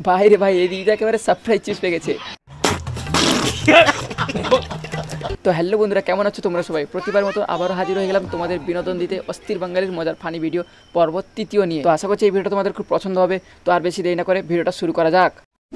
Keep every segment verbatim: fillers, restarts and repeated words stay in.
ভাই রে ভাই, এই দিদিটা একেবারে সারপ্রাইজ চিজ পেয়ে গেছে। তো হ্যালো বন্ধুরা, কেমন আছো তোমরা সবাই? প্রতিবার মতো আবারও হাজির হয়ে গেলাম তোমাদের বিনোদন দিতে অস্থির বাঙালির মজার ফানি ভিডিও পর্ব তৃতীয় নিয়ে। তো আশা করছি এই ভিডিওটা তোমাদের খুব পছন্দ হবে। তো আর বেশি দেরি না করে ভিডিওটা শুরু করা যাক।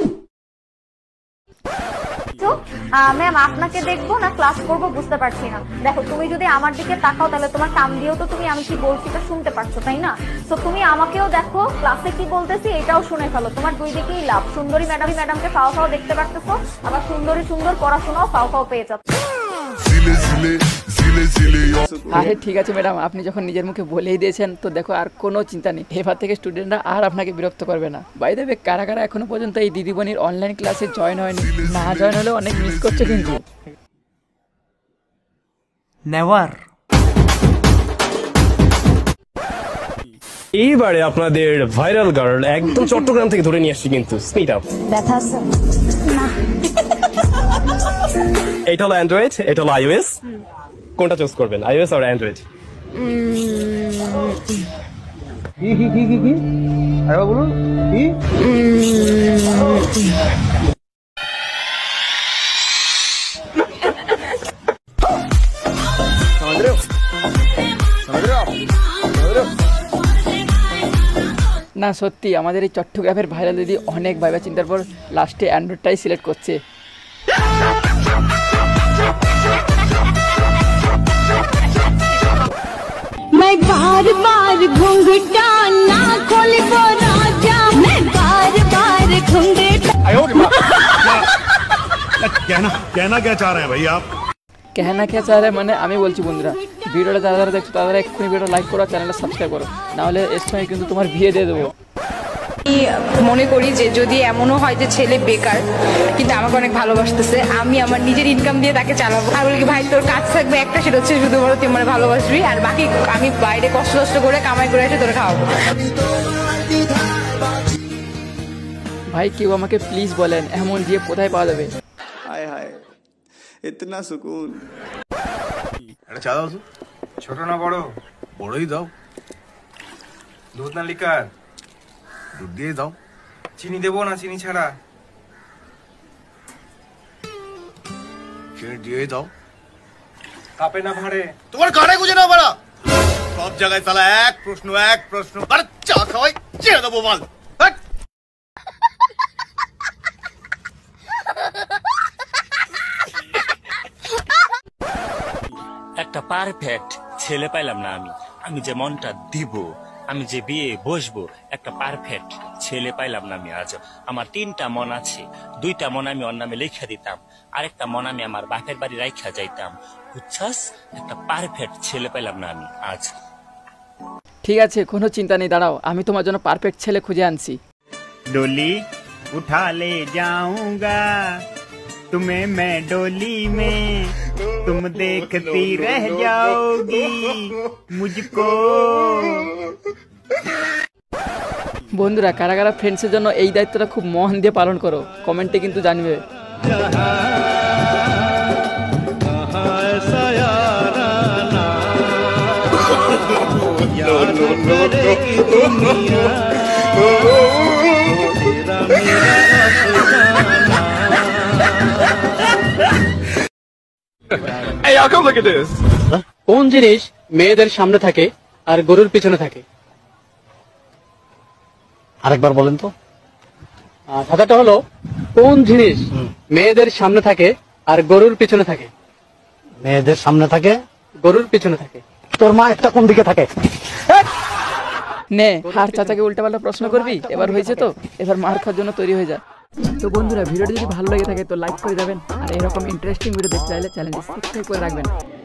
ম্যাম আপনাকে দেখবো না ক্লাস করবো বুঝতে পারছি না। দেখো তুমি যদি আমার দিকে তাকাও তাহলে তোমার কান দিয়েও তো তুমি আমি কি বলছি তা শুনতে পারছো, তাই না? তো তুমি আমাকেও দেখো, ক্লাসে কি বলতেছি এটাও শুনে ফেলো। তোমার দুই দিকেই লাভ। সুন্দরী ম্যাডাম ম্যাডামকে ফাও ফাও দেখতে পারতেছো, আবার সুন্দরী সুন্দর পড়াশোনাও ফাও ফাও পেয়ে যাচ্ছ। আরে ঠিক আছে ম্যাডাম, আপনি যখন নিজের মুখে বলেই দিয়েছেন তো দেখো আর কোনো চিন্তা নেই। এবার থেকে স্টুডেন্টরা আর আপনাকে বিরক্ত করবে না। বাই দ্য ওয়ে, কারা কারা এখনো পর্যন্ত এই দিদিমণির অনলাইন ক্লাসে জয়েন হয়নি? না জয়েন হলে অনেক মিস করছে কিন্তু। নেভার। এইবারে আপনাদের ভাইরাল গার্ল একদম চট্টগ্রাম থেকে ধরে নিয়ে আসছি কিন্তু স্পিড আপ। ব্যথা আছে না? এটা হলো অ্যান্ড্রয়েড, এটা হলো আইওএস। কোনটা চুজ করবেন, আইওএস আর অ্যান্ড্রয়েড? কি কি কি কি কি আরে বলুন কি? না সত্যি আমাদের এই চট্টগ্রামের ভাইরাল দিদি অনেক ভাইবা চিন্তার পর লাস্টে অ্যান্ড্রয়েডটাই সিলেক্ট করছে। मैं बार बार घूंघटा ना खोलबो राजा, मैं बार बार घूंघटा। कहना कहना क्या चाह रहे हैं भाई आप? कहना क्या चाह रहे हैं মানে আমি বলছি বন্ধুরা, ভিডিওটা যারা যারা দেখছো তারা এক্ষুনি ভিডিও লাইক করো, চ্যানেলটা সাবস্ক্রাইব করো, নাহলে এর সঙ্গে কিন্তু তোমার বিয়ে দিয়ে দেবো। মনে করি যে যদি এমনও হয় যে ছেলে বেকার কিন্তু আমাকে অনেক ভালোবাসতেছে, আমি আমার নিজের ইনকাম দিয়ে তাকে চালাবো। আর বলি ভাই তোর কাজ থাকবে একটা, সেটা হচ্ছে শুধুমাত্র তুই মানে ভালোবাসবি, আর বাকি আমি বাইরে কষ্ট কষ্ট করে কামাই করে এসে তোরে খাওয়াবো। ভাই কেউ আমাকে প্লিজ বলেন এমন বিয়ে কোথায় পাওয়া যাবে? হায় হায় ইতনা সুকুন। একটা চা দাও তো। ছোট না বড়? বড়ই দাও। দুধ না লিকার? দুধ দিয়ে দাও। চিনি দেবো না চিনি ছাড়া? চিনি দিয়ে দাও। কাপে না ভাড়ে? তোমার কানে গুজে না বড়া। সব জায়গায় তালা এক প্রশ্ন এক প্রশ্ন। আরে চা খাওয়াই ছেড়ে দেবো মাল। একটা পারফেক্ট ছেলে পাইলাম না আমি। আমি যে মনটা দিব, আমি যে বিয়ে বসবো, একটা পারফেক্ট ছেলে পাইলাম না আমি আজ। আমার তিনটা মন আছে, দুইটা মন আমি ওর নামে লেখা দিতাম, আরেকটা মন আমি আমার বাপের বাড়ি রাইখা যাইতাম। বুঝছাস? একটা পারফেক্ট ছেলে পাইলাম না আমি আজ। ঠিক আছে, কোনো চিন্তা নেই, দাঁড়াও আমি তোমার জন্য পারফেক্ট ছেলে খুঁজে আনছি। डोली उठा ले जाऊंगा तुम्हें मैं डोली में, तुम देखती रह जाओगी मुझको। বন্ধুরা কারা কারা ফ্রেন্ডসের জন্য এই দায়িত্বটা খুব মন দিয়ে পালন করো কমেন্টে কিন্তু জানবে। কোন জিনিস মেয়েদের সামনে থাকে আর গরুর পিছনে থাকে? আরেকবার বলেন তো। কথাটা হলো কোন জিনিস মেয়েদের সামনে থাকে আর গরুর পিছনে থাকে? মেয়েদের সামনে থাকে, গরুর পিছনে থাকে। তোর মা একটা কোন দিকে থাকে? নে আর চাচাকে উল্টাপাল্টা প্রশ্ন করবি? এবার হয়েছে তো, এবার মার খাওয়ার জন্য তৈরি হয়ে যা। তো বন্ধুরা ভিডিওটি যদি ভালো লেগে থাকে তো লাইক করে যাবেন, আর এরকম ইন্টারেস্টিং ভিডিও দেখতে চাইলে চ্যানেলটি সাবস্ক্রাইব করে রাখবেন।